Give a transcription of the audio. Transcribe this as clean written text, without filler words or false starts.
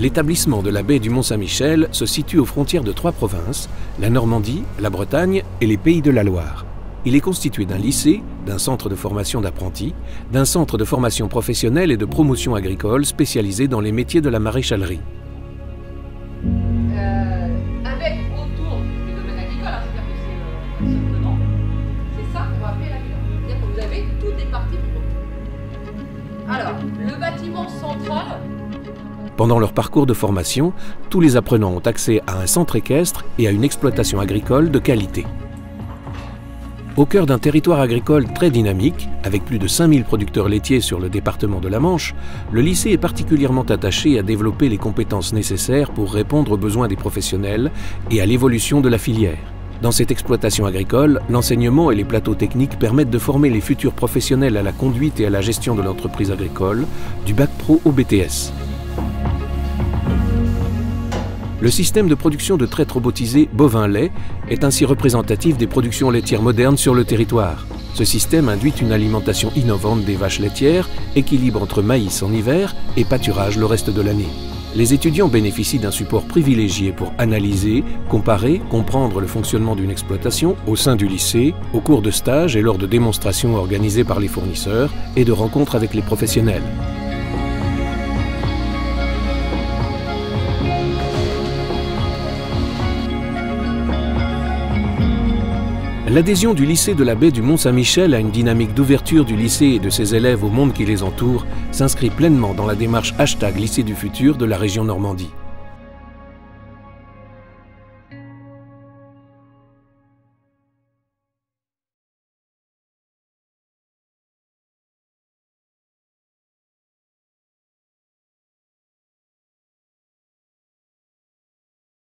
L'établissement de la baie du Mont-Saint-Michel se situe aux frontières de 3 provinces, la Normandie, la Bretagne et les Pays de la Loire. Il est constitué d'un lycée, d'un centre de formation d'apprentis, d'un centre de formation professionnelle et de promotion agricole spécialisé dans les métiers de la maréchalerie. Avec autour du domaine agricole, c'est-à-dire que c'est simplement, c'est ça qu'on va appeler la ville. C'est-à-dire que vous avez toutes les parties du groupe. Alors, le bâtiment central. Pendant leur parcours de formation, tous les apprenants ont accès à un centre équestre et à une exploitation agricole de qualité. Au cœur d'un territoire agricole très dynamique, avec plus de 5000 producteurs laitiers sur le département de la Manche, le lycée est particulièrement attaché à développer les compétences nécessaires pour répondre aux besoins des professionnels et à l'évolution de la filière. Dans cette exploitation agricole, l'enseignement et les plateaux techniques permettent de former les futurs professionnels à la conduite et à la gestion de l'entreprise agricole, du bac pro au BTS. Le système de production de traite robotisée bovin-lait est ainsi représentatif des productions laitières modernes sur le territoire. Ce système induit une alimentation innovante des vaches laitières, équilibre entre maïs en hiver et pâturage le reste de l'année. Les étudiants bénéficient d'un support privilégié pour analyser, comparer, comprendre le fonctionnement d'une exploitation au sein du lycée, au cours de stages et lors de démonstrations organisées par les fournisseurs et de rencontres avec les professionnels. L'adhésion du lycée de la baie du Mont-Saint-Michel à une dynamique d'ouverture du lycée et de ses élèves au monde qui les entoure s'inscrit pleinement dans la démarche #lycée du futur de la région Normandie.